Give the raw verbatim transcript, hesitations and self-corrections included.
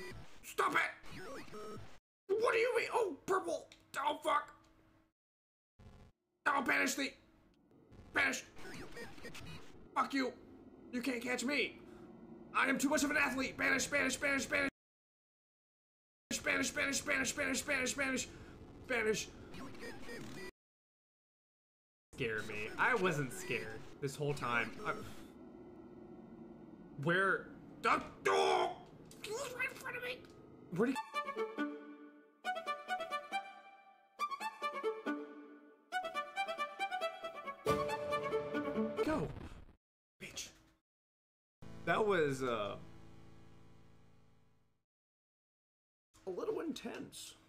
Stop it! What do you mean? Oh, purple! Oh, fuck! Oh, banish the... Banish! Fuck you! You can't catch me! I am too much of an athlete! Banish, banish, banish, banish! Spanish, Spanish, Spanish, Spanish, Spanish, Spanish, Spanish. Scared me. I wasn't scared this whole time. I... Where? Oh, oh! He was right in front of me. Where'd he? Go, bitch. That was uh. a little intense.